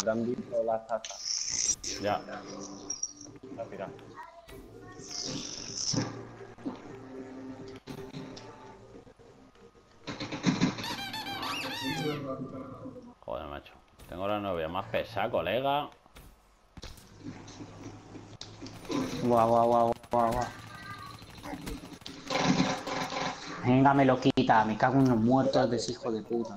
habrán visto las tazas. Ya. La tira. Joder, macho. Tengo la novia más pesada, colega. Guau, guau, guau, guau, guau. Venga, me lo quita. Me cago en los muertos de ese hijo de puta.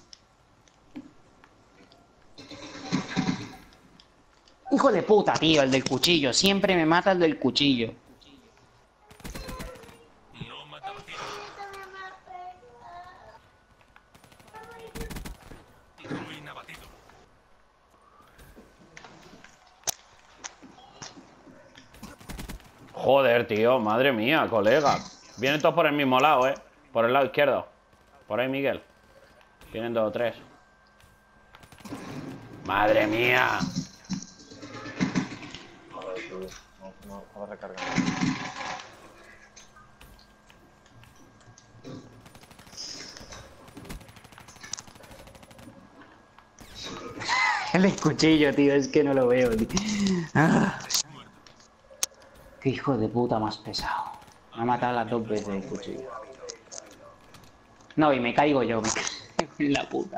Hijo de puta, tío, el del cuchillo. Siempre me mata el del cuchillo. Joder, tío, madre mía, colega. Vienen todos por el mismo lado, Por el lado izquierdo. Por ahí, Miguel. Vienen 2 o 3. Madre mía. Joder, tío. No estaba recargando. El del cuchillo, tío, es que no lo veo, tío. Ah. Qué hijo de puta más pesado. Me ha matado las 2 veces el cuchillo. No, y me caigo yo, me caigo en la puta.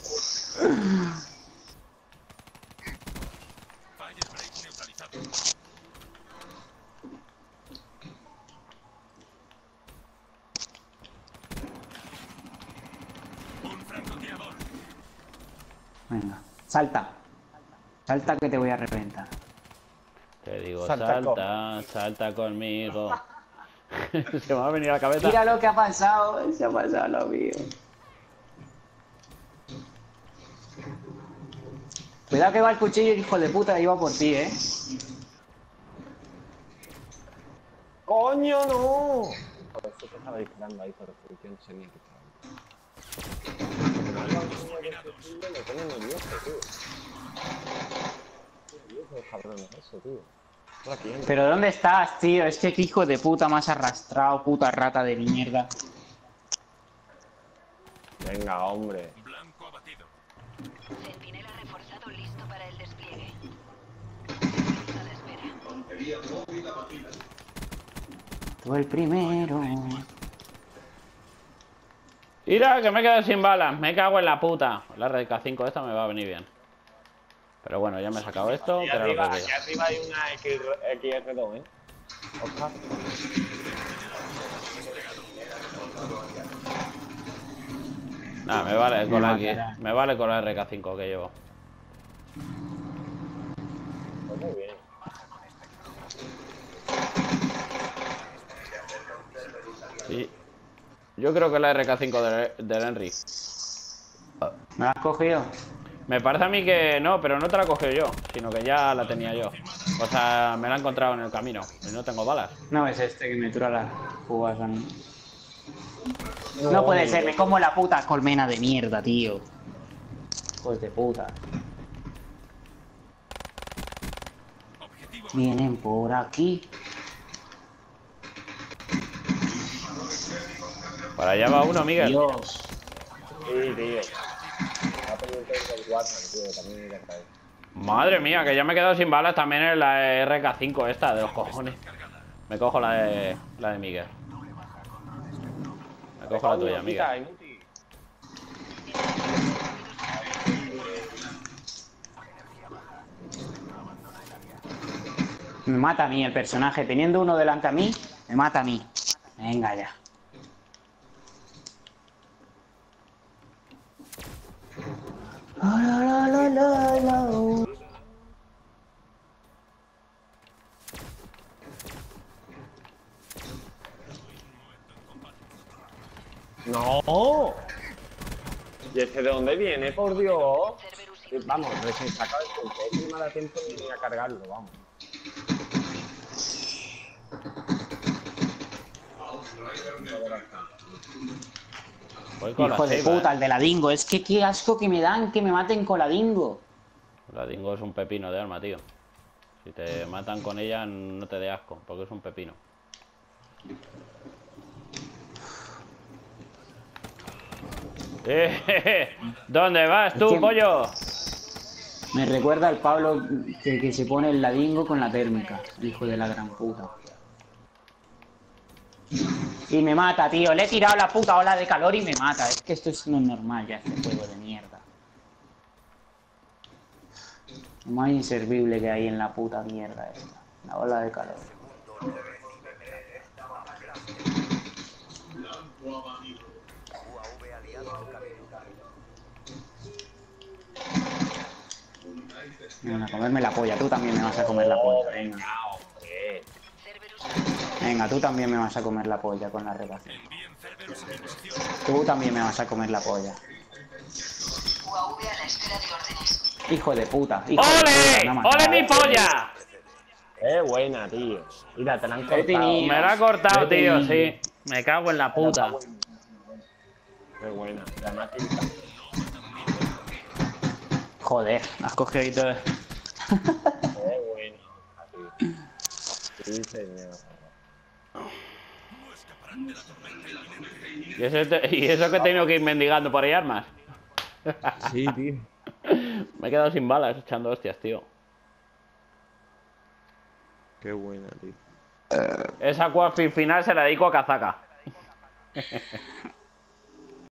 Venga, salta. Salta que te voy a reventar. Te digo, Salta, salta conmigo. Se me ha venido a la cabeza. Mira lo que ha pasado, se ha pasado lo mío. Cuidado que va el cuchillo, hijo de puta, iba por ti, ¡Coño, no! Joder, esto te estaba disparando ahí, pero yo no sé ni qué estaba. Me pone nervioso, tío. Nervioso, cabrón, eso, tío. Por aquí, Pero ¿dónde estás, tío? Es que qué hijo de puta más arrastrado, puta rata de mierda. Venga, hombre. Blanco abatido. Centinela reforzado listo para el despliegue. A la espera. Tú el primero. Mira, que me he quedado sin balas. Me cago en la puta. La RK5 esta me va a venir bien. Pero bueno, ya me he sacado esto. Allá Que era lo que arriba, quería. allá arriba hay una XR2, Oscar. Nada, me vale con la X. Me vale con la RK5 que llevo. Pues muy bien. Sí. Yo creo que la RK5 del Henry. ¿Me lo has cogido? Me parece a mí que no, pero no te la he cogido yo, sino que ya la tenía yo. O sea, me la he encontrado en el camino y no tengo balas. No es este que me tura las jugas, ¿no? No puede ser, me como la puta colmena de mierda, tío. Hijos de puta. Vienen por aquí. Para allá va uno, Miguel. Dios. Sí, tío. Va a pedir el Watson, tío, también me caer. Madre mía, que ya me he quedado sin balas también en la RK5 esta, de los cojones. Me cojo la de Miguel. Me cojo la tuya, Miguel. Me mata a mí el personaje. Teniendo uno delante a mí, me mata a mí. Venga ya. ¡No! ¿Y ese de dónde viene, por Dios? Vamos, recién sacado el punto. Es que no me da tiempo ni a cargarlo, vamos. Voy con Hijo la de Seiba, puta, el de la dingo. Es que qué asco que me dan que me maten con la dingo. La dingo es un pepino de arma, tío. Si te matan con ella, no te dé asco, porque es un pepino. ¿Dónde vas tú, pollo? Me recuerda al Pablo que se pone el ladingo con la térmica. El hijo de la gran puta. Y me mata, tío. Le he tirado la puta ola de calor y me mata. Es que esto no es normal ya, este juego de mierda. Lo más inservible que hay en la puta mierda esta. La ola de calor. Venga, a comerme la polla. Tú también me vas a comer la polla. Venga. Venga, tú también me vas a comer la polla con la rotación. Tú también me vas a comer la polla. UAV a la espera de órdenes. Hijo de puta. Hijo de ¡Ole! puta, me ha matado. ¡Ole mi polla! Buena, tío. Mira, te la han He cortado. tenido- Me la ha cortado, He tío, tenido- sí. Me cago en la puta. Qué buena. Además, Joder, has cogido y todo. qué buena. Tío. Sí, señor. ¿Y eso que he tenido que ir mendigando por ahí armas? Sí, tío. Me he quedado sin balas echando hostias, tío. Qué buena, tío. Esa quad final se la dedico a Kazaka.